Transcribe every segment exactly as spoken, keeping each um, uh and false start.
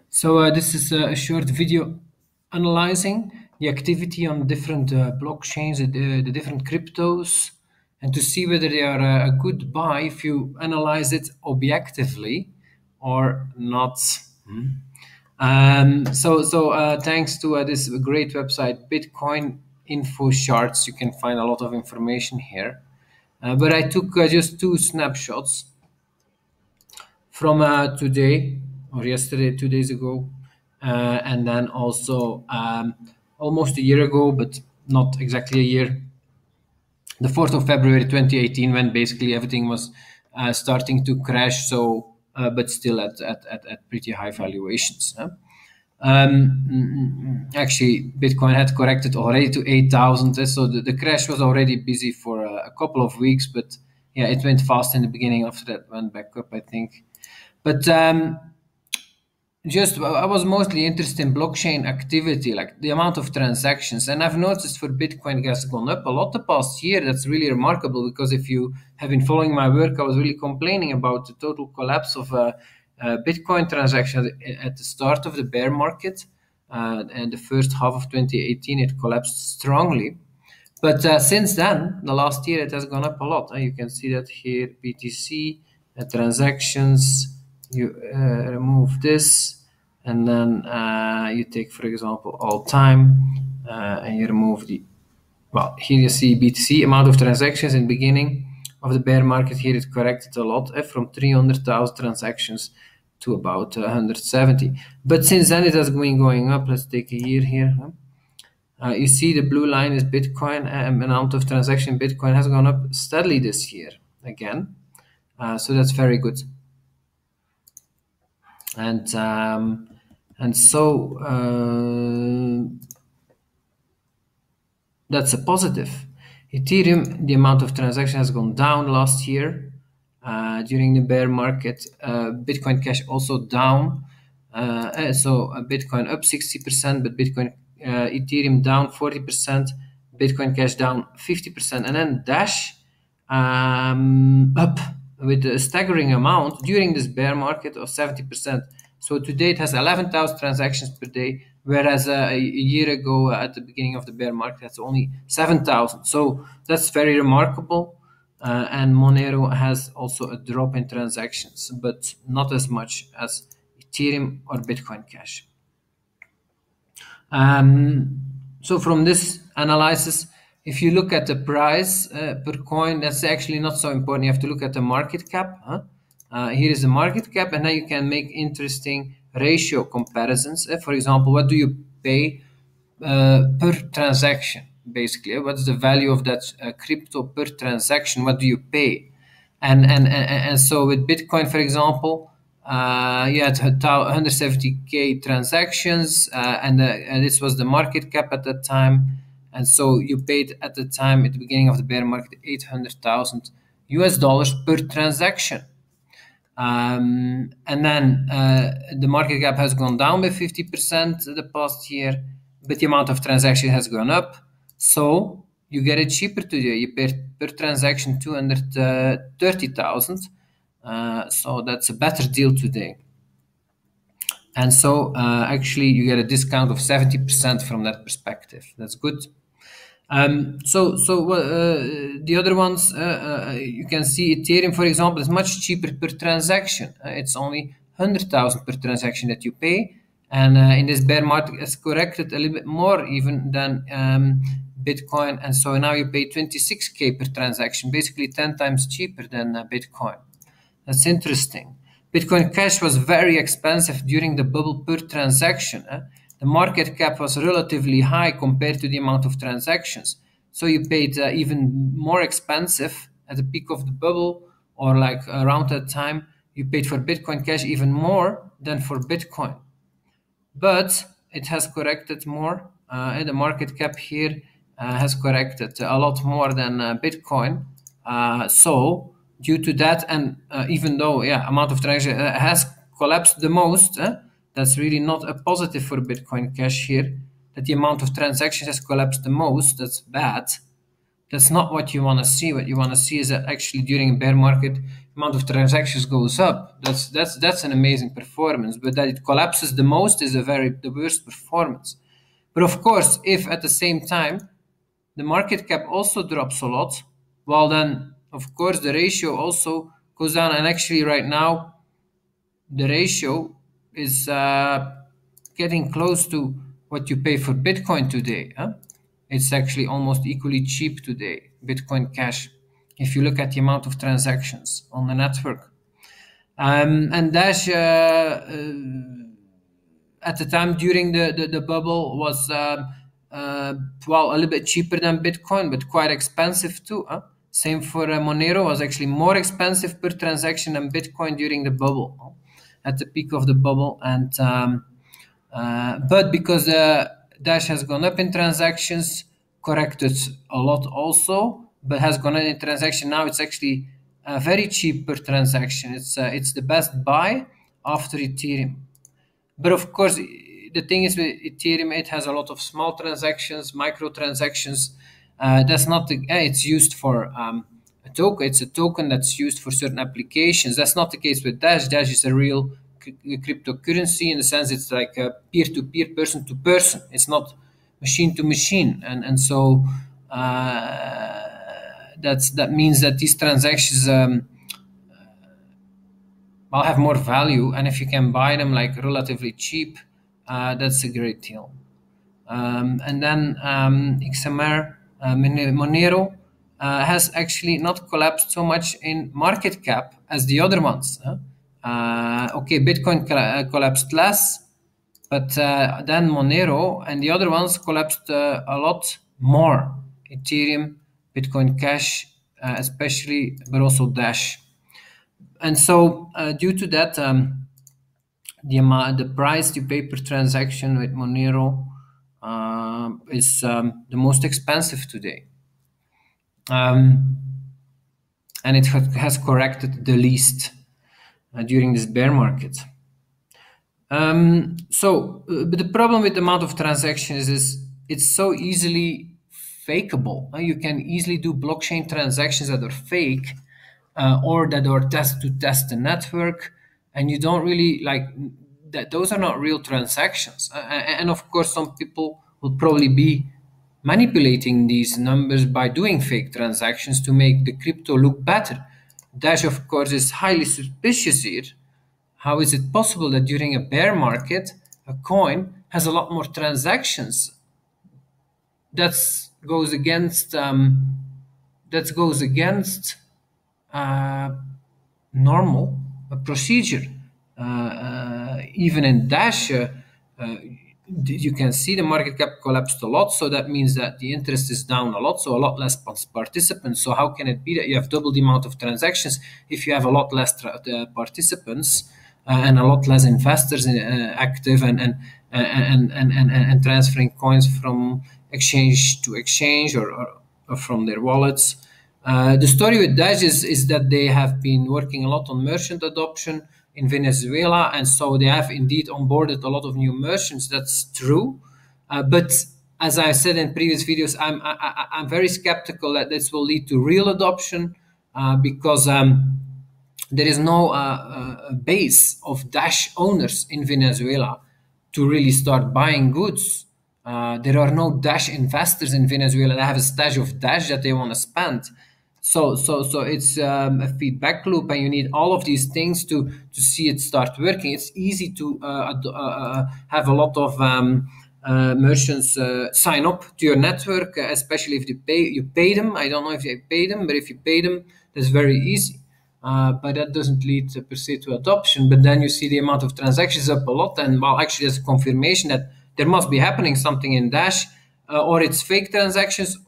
So uh, this is a short video analyzing the activity on different uh, blockchains, the, the different cryptos, and to see whether they are a, a good buy if you analyze it objectively or not. Hmm. Um, so so uh, thanks to uh, this great website, Bitcoin Info Charts, you can find a lot of information here. Uh, but I took uh, just two snapshots from uh, today or yesterday, two days ago, uh, and then also um, almost a year ago, but not exactly a year, the fourth of February twenty eighteen, when basically everything was uh, starting to crash. So, uh, but still at, at, at, at pretty high valuations. Huh? Um, mm, mm, actually, Bitcoin had corrected already to eight thousand. So the, the crash was already busy for uh, a couple of weeks, but yeah, it went fast in the beginning. After that, went back up, I think. But um, just I was mostly interested in blockchain activity, like the amount of transactions. And I've noticed for Bitcoin it has gone up a lot the past year. That's really remarkable because if you have been following my work, I was really complaining about the total collapse of uh, uh, Bitcoin transactions at the start of the bear market. Uh, and the first half of twenty eighteen, it collapsed strongly. But uh, since then, the last year, it has gone up a lot. Uh, you can see that here, B T C, uh, transactions, you uh, remove this, and then uh, you take, for example, all time, uh, and you remove the, well, here you see B T C, amount of transactions in the beginning of the bear market. Here it corrected a lot, uh, from three hundred thousand transactions to about uh, one hundred seventy. But since then, it has been going up. Let's take a year here. Huh? Uh, you see the blue line is Bitcoin, and amount of transaction Bitcoin has gone up steadily this year again. Uh, so that's very good. And um, and so uh, that's a positive. Ethereum, the amount of transaction has gone down last year uh, during the bear market. Uh, Bitcoin Cash also down. Uh, so uh, Bitcoin up sixty percent, but Bitcoin uh, Ethereum down forty percent, Bitcoin Cash down fifty percent, and then Dash um, up with a staggering amount during this bear market of seventy percent. So today it has eleven thousand transactions per day, whereas uh, a year ago uh, at the beginning of the bear market it's only seven thousand. So that's very remarkable. Uh, and Monero has also a drop in transactions, but not as much as Ethereum or Bitcoin Cash. Um, so from this analysis, if you look at the price uh, per coin, that's actually not so important. You have to look at the market cap. Huh? Uh, here is the market cap, and now you can make interesting ratio comparisons. Uh, for example, what do you pay uh, per transaction? Basically, what's the value of that uh, crypto per transaction? What do you pay? And and and, and so with Bitcoin, for example, uh, you had one hundred seventy K transactions, uh, and, uh, and this was the market cap at that time. And so you paid at the time, at the beginning of the bear market, eight hundred thousand U S dollars per transaction. Um, and then uh, the market cap has gone down by fifty percent the past year, but the amount of transaction has gone up. So you get it cheaper today. You pay per transaction two hundred thirty thousand. Uh, so that's a better deal today. And so uh, actually you get a discount of seventy percent from that perspective. That's good. Um, so so uh, the other ones, uh, uh, you can see Ethereum, for example, is much cheaper per transaction. Uh, it's only one hundred thousand per transaction that you pay. And uh, in this bear market, it's corrected a little bit more even than um, Bitcoin. And so now you pay twenty-six K per transaction, basically ten times cheaper than uh, Bitcoin. That's interesting. Bitcoin Cash was very expensive during the bubble per transaction. Eh? The market cap was relatively high compared to the amount of transactions. So you paid uh, even more expensive at the peak of the bubble, or like around that time, you paid for Bitcoin Cash even more than for Bitcoin. But it has corrected more. Uh, the market cap here uh, has corrected a lot more than uh, Bitcoin. Uh, so due to that, and uh, even though, yeah, amount of transactions uh, has collapsed the most, eh, that's really not a positive for Bitcoin Cash here, that the amount of transactions has collapsed the most. That's bad. That's not what you want to see. What you want to see is that actually during a bear market, amount of transactions goes up. That's that's that's an amazing performance. But that it collapses the most is a very the worst performance. But of course, if at the same time the market cap also drops a lot, well then of course the ratio also goes down. And actually right now the ratio is uh, getting close to what you pay for Bitcoin today. Huh? It's actually almost equally cheap today, Bitcoin Cash, if you look at the amount of transactions on the network. Um, and Dash, uh, uh, at the time during the, the, the bubble, was uh, uh, well, a little bit cheaper than Bitcoin, but quite expensive too. Huh? Same for uh, Monero, was actually more expensive per transaction than Bitcoin during the bubble, huh? At the peak of the bubble. And um, uh, but because uh, Dash has gone up in transactions, corrected a lot also, but has gone up in transaction. Now it's actually uh, very cheap per transaction. It's uh, it's the best buy after Ethereum. But of course, the thing is with Ethereum, it has a lot of small transactions, micro transactions. Uh, that's not the, uh, it's used for um, a token. It's a token that's used for certain applications. That's not the case with Dash. Dash is a real c- cryptocurrency in the sense it's like a peer-to-peer, person-to-person. It's not machine-to-machine, and and so uh, that's that means that these transactions um, will have more value, and if you can buy them like relatively cheap, uh, that's a great deal. Um, and then um, X M R, uh, Monero, uh, has actually not collapsed so much in market cap as the other ones. Huh? Uh, okay, Bitcoin coll- collapsed less, but uh, then Monero and the other ones collapsed uh, a lot more. Ethereum, Bitcoin Cash, uh, especially, but also Dash. And so, uh, due to that, um, the amount, the price you pay per transaction with Monero uh, is um, the most expensive today, um, and it ha- has corrected the least uh, during this bear market. Um, so, uh, but the problem with the amount of transactions is it's so easily fakeable. Uh, you can easily do blockchain transactions that are fake, uh, or that are test to test the network, and you don't really like that. Those are not real transactions. Uh, and of course, some people will probably be manipulating these numbers by doing fake transactions to make the crypto look better. Dash, of course, is highly suspicious here. How is it possible that during a bear market, a coin has a lot more transactions? That goes against um, that goes against uh, normal uh, procedure. Uh, uh, even in Dash, uh, uh, you can see the market cap collapsed a lot, so that means that the interest is down a lot, so a lot less participants. So how can it be that you have double the amount of transactions if you have a lot less tra- uh, participants uh, and a lot less investors in, uh, active and and, and and and and transferring coins from exchange to exchange or, or, or from their wallets? Uh, the story with Dash is, is that they have been working a lot on merchant adoption in Venezuela, and so they have indeed onboarded a lot of new merchants. That's true, uh, but as I said in previous videos, I'm I, I, I'm very skeptical that this will lead to real adoption uh, because um, there is no uh, uh, base of Dash owners in Venezuela to really start buying goods. Uh, there are no Dash investors in Venezuela that have a stash of Dash that they want to spend. So, so, so it's um, a feedback loop, and you need all of these things to to see it start working. It's easy to uh, uh, uh, have a lot of um, uh, merchants uh, sign up to your network, uh, especially if you pay you pay them. I don't know if you pay them, but if you pay them, that's very easy. Uh, but that doesn't lead uh, per se to adoption. But then you see the amount of transactions up a lot, and well, actually, there's a confirmation that there must be happening something in Dash, uh, or it's fake transactions.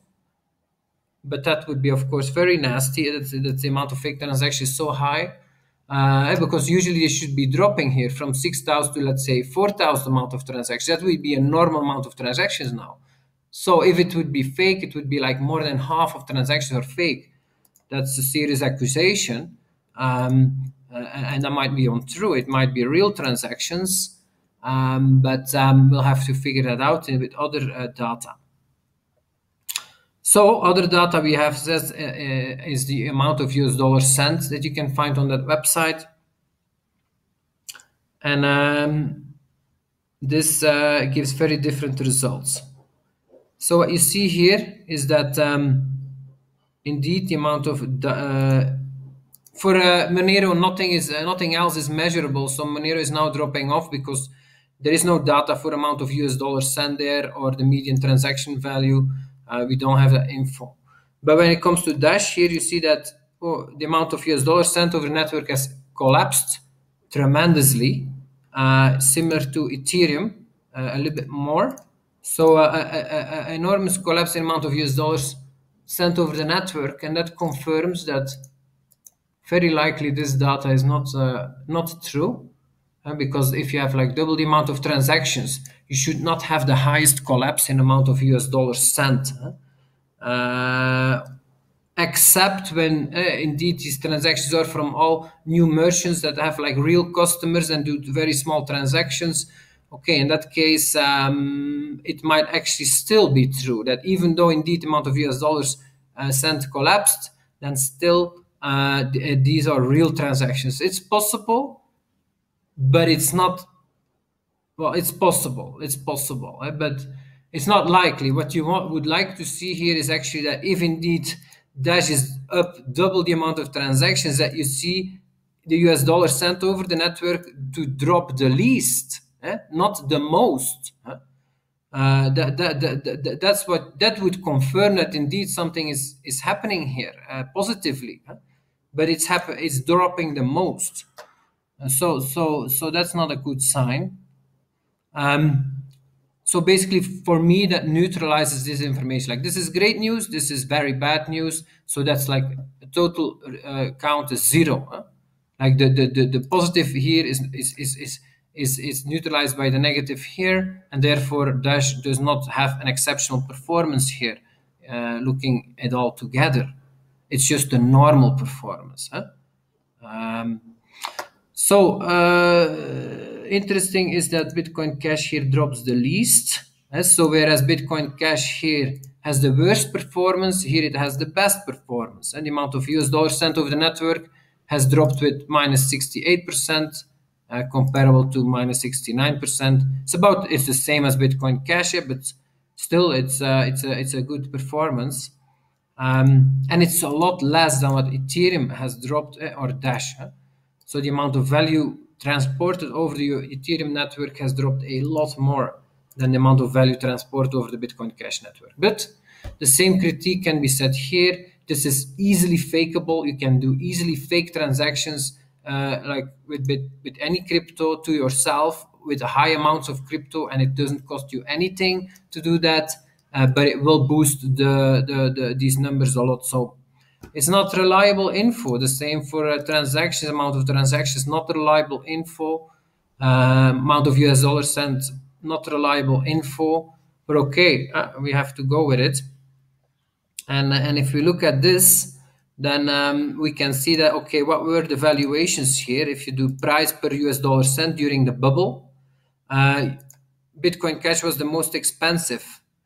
But that would be, of course, very nasty. That, that the amount of fake transactions is so high, uh, because usually they should be dropping here from six thousand to, let's say, four thousand amount of transactions. That would be a normal amount of transactions now. So if it would be fake, it would be like more than half of transactions are fake. That's a serious accusation, um, uh, and that might be untrue. It might be real transactions, um, but um, we'll have to figure that out with other uh, data. So other data we have says uh, uh, is the amount of U S dollar cents that you can find on that website, and um, this uh, gives very different results. So what you see here is that um, indeed the amount of uh, for uh, Monero, nothing is uh, nothing else is measurable. So Monero is now dropping off because there is no data for amount of U S dollars sent there or the median transaction value. Uh, we don't have that info. But when it comes to Dash, here you see that oh, the amount of U S dollars sent over the network has collapsed tremendously, uh, similar to Ethereum, uh, a little bit more. So uh, an enormous collapse in amount of U S dollars sent over the network, and that confirms that very likely this data is not uh, not true, uh, because if you have like double the amount of transactions, you should not have the highest collapse in amount of U S dollars sent. Uh, except when uh, indeed these transactions are from all new merchants that have like real customers and do very small transactions. Okay, in that case, um, it might actually still be true that even though indeed the amount of U S dollars uh, sent collapsed, then still uh, th- these are real transactions. It's possible, but it's not. Well, it's possible. It's possible, eh, but it's not likely. What you want, would like to see here is actually that if indeed Dash is up double the amount of transactions, that you see the U S dollar sent over the network to drop the least, eh, not the most. eh. Uh, that, that, that, that, that's what that would confirm that indeed something is is happening here uh, positively, eh. But it's happen it's dropping the most. Uh, so so so that's not a good sign. Um, so basically, for me, that neutralizes this information. Like, this is great news, this is very bad news. So that's like a total uh, count is zero. Huh? Like the, the, the, the positive here is is, is, is is is neutralized by the negative here, and therefore Dash does not have an exceptional performance here. Uh, looking at all together, it's just a normal performance. Huh? Um, so uh, interesting is that Bitcoin Cash here drops the least. eh, So whereas Bitcoin Cash here has the worst performance, here it has the best performance. And the amount of U S dollars sent over the network has dropped with minus sixty-eight percent, uh, comparable to minus sixty-nine percent. It's about it's the same as Bitcoin Cash, yeah, but still it's uh, it's a it's a good performance. Um, and it's a lot less than what Ethereum has dropped, eh, or Dash. eh. So the amount of value transported over the Ethereum network has dropped a lot more than the amount of value transported over the Bitcoin Cash network. But the same critique can be said here. This is easily fakeable. You can do easily fake transactions, uh, like with, with, with any crypto to yourself with high amounts of crypto, and it doesn't cost you anything to do that, uh, but it will boost the, the, the these numbers a lot. So it's not reliable info. The same for uh, transactions, amount of transactions, not reliable info. Uh, amount of U S dollars sent, not reliable info. But okay, uh, we have to go with it. And and if we look at this, then um, we can see that okay, what were the valuations here? If you do price per U S dollar cent during the bubble, uh, Bitcoin Cash was the most expensive.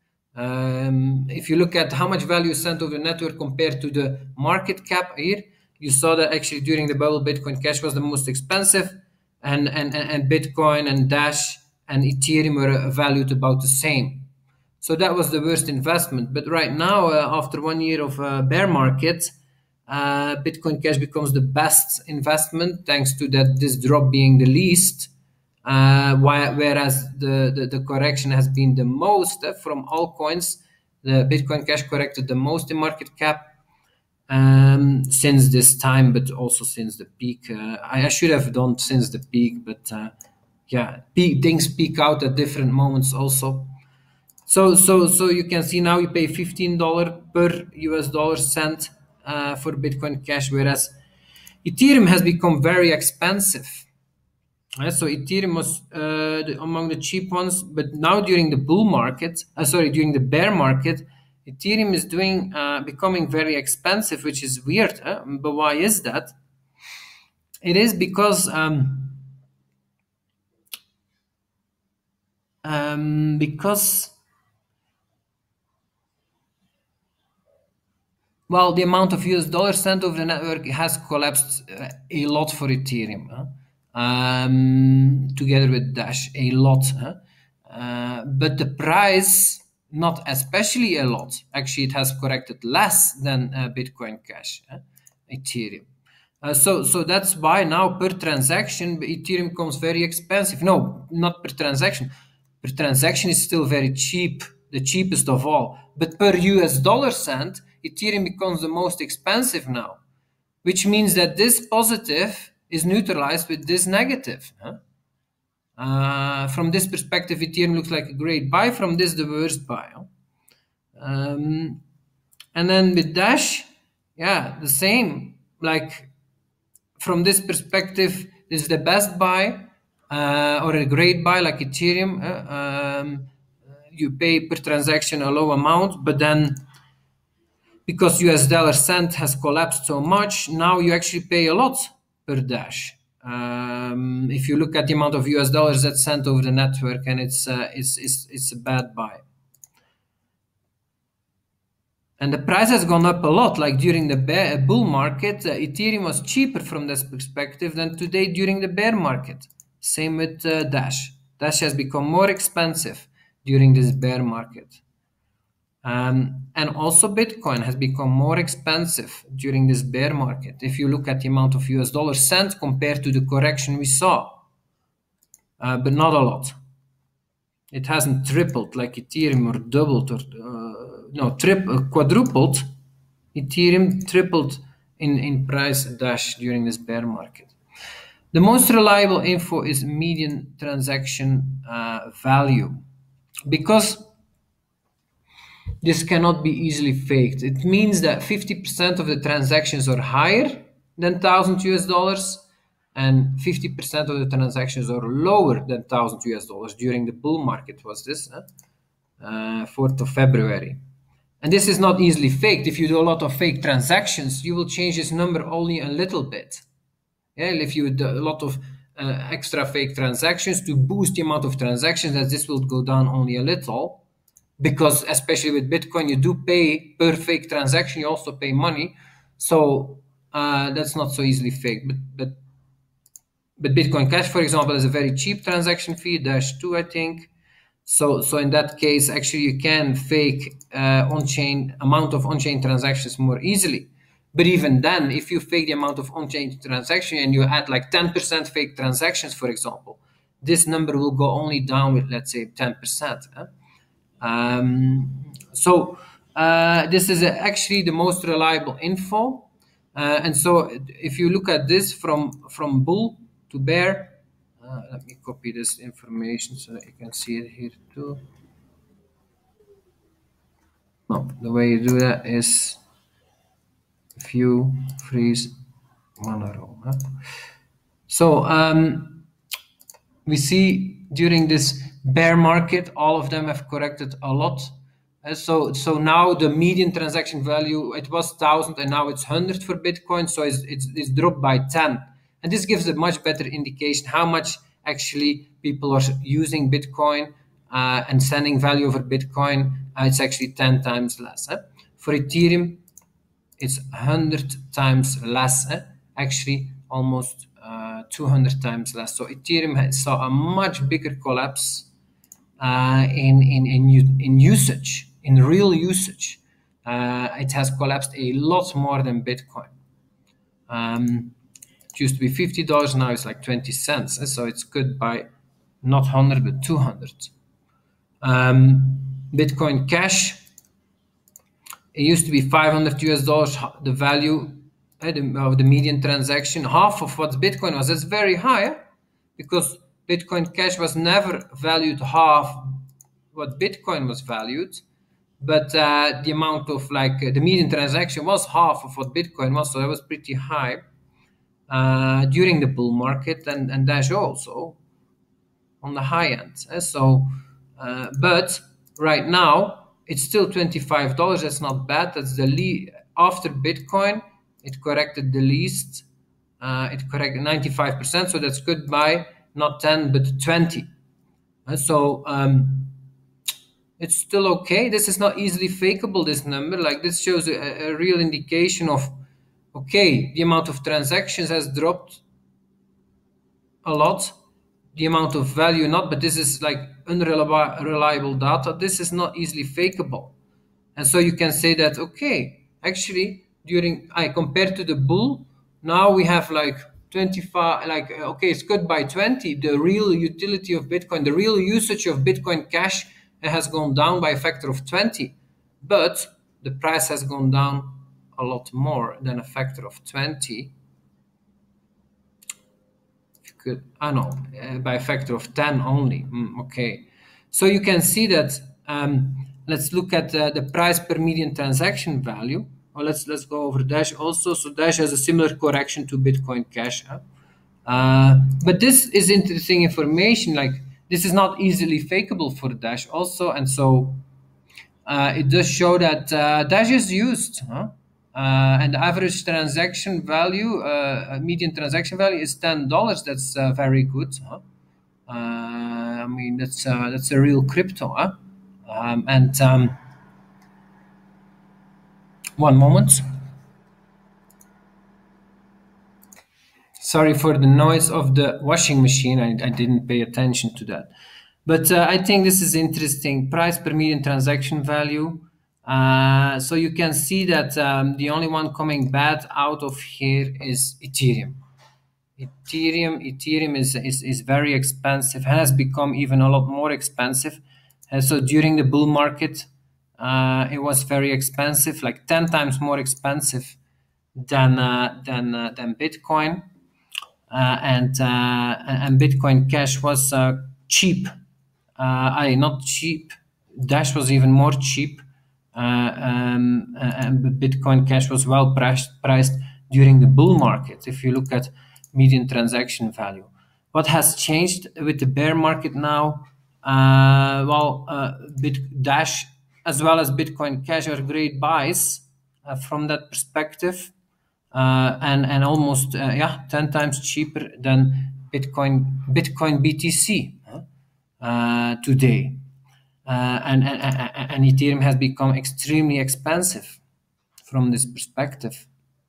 Um, if you look at how much value sent over the network compared to the market cap here, you saw that actually during the bubble, Bitcoin Cash was the most expensive, and, and, and Bitcoin and Dash and Ethereum were valued about the same. So that was the worst investment. But right now, uh, after one year of uh, bear market, uh, Bitcoin Cash becomes the best investment thanks to that this drop being the least. Uh, whereas the, the, the correction has been the most uh, from all coins, the Bitcoin Cash corrected the most in market cap um, since this time, but also since the peak. Uh, I, I should have done since the peak, but uh, yeah, peak, things peak out at different moments also. So, so, so you can see now you pay fifteen dollars per U S dollar cent uh, for Bitcoin Cash, whereas Ethereum has become very expensive. Uh, so Ethereum was uh, the, among the cheap ones, but now during the bull market, uh, sorry, during the bear market, Ethereum is doing uh, becoming very expensive, which is weird. Huh? But why is that? It is because um, um, because Well, the amount of U S dollars sent over the network has collapsed uh, a lot for Ethereum, huh? um, together with Dash, a lot. Huh? Uh, but the price, not especially a lot. Actually, it has corrected less than uh, Bitcoin Cash, huh? Ethereum. Uh, so, so that's why now per transaction, Ethereum becomes very expensive. No, not per transaction. Per transaction is still very cheap, the cheapest of all. But per U S dollar cent, Ethereum becomes the most expensive now, which means that this positive is neutralized with this negative. Huh? Uh, from this perspective, Ethereum looks like a great buy. From this, the worst buy. Huh? Um, and then with Dash, yeah, the same. Like from this perspective, this is the best buy uh, or a great buy like Ethereum. Uh, um, you pay per transaction a low amount, but then because U S dollar cent has collapsed so much, now you actually pay a lot per Dash. Um, if you look at the amount of U S dollars that's sent over the network, and it's uh, it's, it's it's a bad buy. And the price has gone up a lot. Like during the bear, bull market, uh, Ethereum was cheaper from this perspective than today during the bear market. Same with uh, Dash. Dash has become more expensive during this bear market. Um, and also Bitcoin has become more expensive during this bear market. If you look at the amount of U S dollars sent compared to the correction we saw, uh, but not a lot. It hasn't tripled like Ethereum or doubled or uh, no, trip, uh, quadrupled. Ethereum tripled in, in price Dash during this bear market. The most reliable info is median transaction uh, value, because this cannot be easily faked. It means that fifty percent of the transactions are higher than one thousand U S dollars and fifty percent of the transactions are lower than one thousand U S dollars. During the bull market was this, huh? uh, fourth of February. And this is not easily faked. If you do a lot of fake transactions, you will change this number only a little bit. Yeah, if you do a lot of uh, extra fake transactions to boost the amount of transactions, that this will go down only a little. Because especially with Bitcoin, you do pay per fake transaction, you also pay money. So uh, that's not so easily faked. But, but, but Bitcoin Cash, for example, is a very cheap transaction fee, Dash two, I think. So, so in that case, actually, you can fake uh, on-chain amount of on-chain transactions more easily. But even then, if you fake the amount of on-chain transaction and you add like ten percent fake transactions, for example, this number will go only down with, let's say, ten percent. Huh? Um, so uh, this is actually the most reliable info. Uh, and so if you look at this from, from bull to bear, uh, let me copy this information so that you can see it here too. No, the way you do that is view, freeze, one row. Huh? So um, we see during this bear market, all of them have corrected a lot. Uh, so, so now the median transaction value, it was one thousand and now it's one hundred for Bitcoin. So it's, it's, it's dropped by ten. And this gives a much better indication how much actually people are using Bitcoin uh, and sending value over Bitcoin. Uh, it's actually ten times less. Huh? For Ethereum, it's one hundred times less. Huh? Actually, almost uh, two hundred times less. So Ethereum saw a much bigger collapse uh, in, in, in, in usage, in real usage. Uh, it has collapsed a lot more than Bitcoin. Um, it used to be fifty dollars, now it's like twenty cents. So it's good by not one hundred, but two hundred. Um, Bitcoin Cash, it used to be five hundred U S dollars, the value uh, the, of the median transaction, half of what Bitcoin was. That's very high, eh? Because Bitcoin Cash was never valued half what Bitcoin was valued, but uh, the amount of like uh, the median transaction was half of what Bitcoin was, so that was pretty high uh, during the bull market, and, and Dash also on the high end. Eh? So, uh, but right now it's still twenty-five dollars. That's not bad. That's the least after Bitcoin. It corrected the least. Uh, it corrected ninety-five percent. So that's good by not ten but twenty. Uh, so um, it's still okay. This is not easily fakeable, this number. Like, this shows a, a real indication of, okay, the amount of transactions has dropped a lot, the amount of value not, but this is like unreliable reliable data. This is not easily fakeable. And so you can say that, okay, actually, during, I compared to the bull, now we have like twenty-five, like, okay, it's cut by twenty. The real utility of Bitcoin, the real usage of Bitcoin Cash has gone down by a factor of twenty, but the price has gone down a lot more than a factor of twenty. Could, I know, uh, by a factor of ten only. Mm, okay, so you can see that. Um, let's look at uh, the price per median transaction value. Or let's let's go over Dash also. So Dash has a similar correction to Bitcoin Cash. Huh? Uh, but this is interesting information. Like, this is not easily fakeable for Dash also, and so uh, it does show that uh, Dash is used. Huh? Uh, and the average transaction value, uh, median transaction value, is ten dollars. That's uh, very good. Huh? Uh, I mean, that's uh, that's a real crypto. Huh? Um, and um, one moment. Sorry for the noise of the washing machine. I, I didn't pay attention to that. But uh, I think this is interesting. Price per median transaction value. Uh, so you can see that um, the only one coming bad out of here is Ethereum. Ethereum, Ethereum is, is, is very expensive, has become even a lot more expensive. And so during the bull market, uh, it was very expensive, like ten times more expensive than, uh, than, uh, than Bitcoin. Uh, and, uh, and Bitcoin Cash was uh, cheap. Uh, I not cheap. Dash was even more cheap. Uh, um, and Bitcoin Cash was well priced, priced during the bull market. If you look at median transaction value, what has changed with the bear market now? Uh, well, uh, Bit Dash as well as Bitcoin Cash are great buys uh, from that perspective, uh, and and almost uh, yeah ten times cheaper than Bitcoin Bitcoin B T C uh, today. Uh, and, and, and Ethereum has become extremely expensive from this perspective.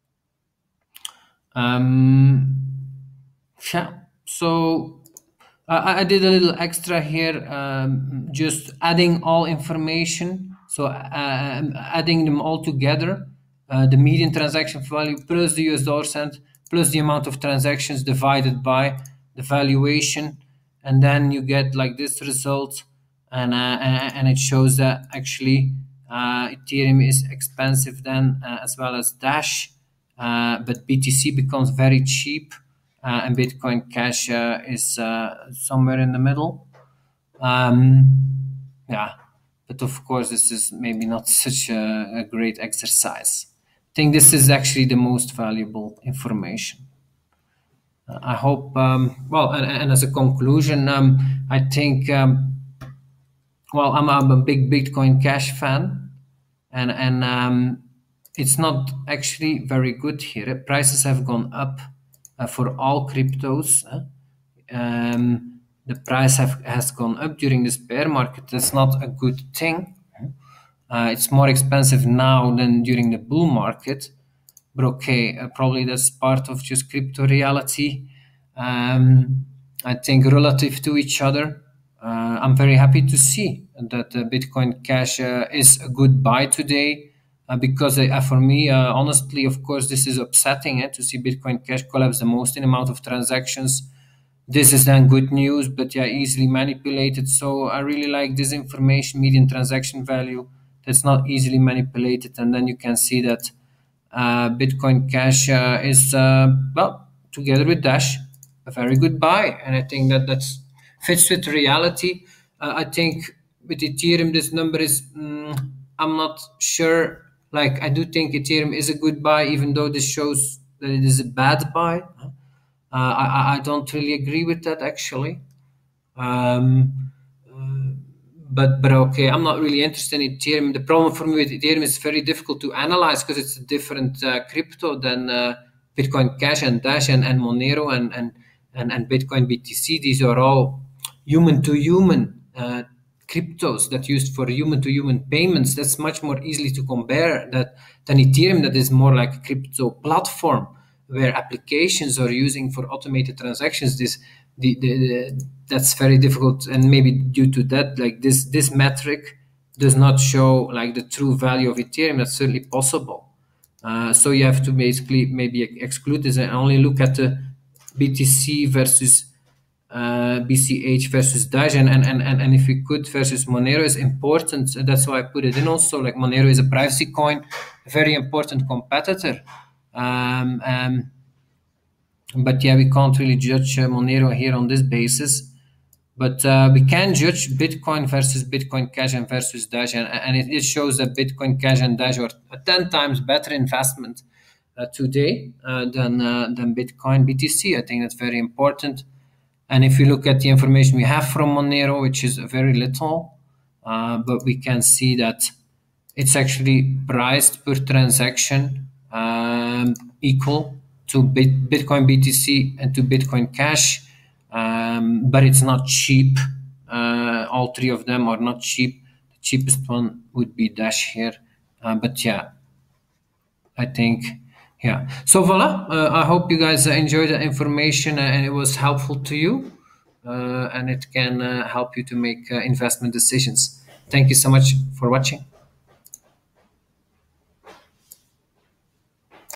Um, yeah, so uh, I did a little extra here, um, just adding all information. So uh, adding them all together, uh, the median transaction value plus the U S dollar cent plus the amount of transactions divided by the valuation, and then you get like this result. And, uh, and it shows that actually uh, Ethereum is expensive then uh, as well as Dash, uh, but B T C becomes very cheap, uh, and Bitcoin Cash uh, is uh, somewhere in the middle. Um, yeah, but of course this is maybe not such a, a great exercise. I think this is actually the most valuable information. Uh, I hope, um, well, and, and as a conclusion, um, I think um, well, I'm, I'm a big Bitcoin Cash fan, and and um, it's not actually very good here. Prices have gone up uh, for all cryptos. Uh, um, the price have, has gone up during this bear market. That's not a good thing. Uh, it's more expensive now than during the bull market. But okay, uh, probably that's part of just crypto reality. Um, I think relative to each other, uh, I'm very happy to see that uh, Bitcoin Cash uh, is a good buy today, uh, because uh, for me, uh, honestly, of course, this is upsetting eh, to see Bitcoin Cash collapse the most in amount of transactions. This is then good news, but yeah, easily manipulated. So I really like this information, median transaction value, that's not easily manipulated. And then you can see that uh, Bitcoin Cash uh, is, uh, well, together with Dash, a very good buy. And I think that that fits with reality. Uh, I think with Ethereum, this number is, mm, I'm not sure. Like, I do think Ethereum is a good buy, even though this shows that it is a bad buy. Uh, I, I don't really agree with that, actually. Um, uh, but but okay, I'm not really interested in Ethereum. The problem for me with Ethereum is very difficult to analyze because it's a different uh, crypto than uh, Bitcoin Cash and Dash and, and Monero and, and, and, and Bitcoin B T C. These are all human to human uh, cryptos that used for human-to-human payments. That's much more easily to compare that than Ethereum, that is more like a crypto platform where applications are using for automated transactions. This the, the, the that's very difficult, and maybe due to that, like this this metric does not show like the true value of Ethereum. That's certainly possible. Uh, so you have to basically maybe exclude this and only look at the B T C versus uh, B C H versus Dash, and, and, and, and if we could versus Monero is important. That's why I put it in also. Like Monero is a privacy coin, a very important competitor. Um, um, but yeah, we can't really judge uh, Monero here on this basis. But uh, we can judge Bitcoin versus Bitcoin Cash and versus Dash, and, and it, it shows that Bitcoin Cash and Dash are a ten times better investment uh, today uh, than uh, than Bitcoin B T C. I think that's very important. And if you look at the information we have from Monero, which is very little, uh, but we can see that it's actually priced per transaction um, equal to Bit- Bitcoin B T C and to Bitcoin Cash. Um, but it's not cheap. Uh, all three of them are not cheap. The cheapest one would be Dash here. Uh, but yeah, I think, yeah. So voila, uh, I hope you guys uh, enjoyed the information uh, and it was helpful to you. Uh, and it can uh, help you to make uh, investment decisions. Thank you so much for watching.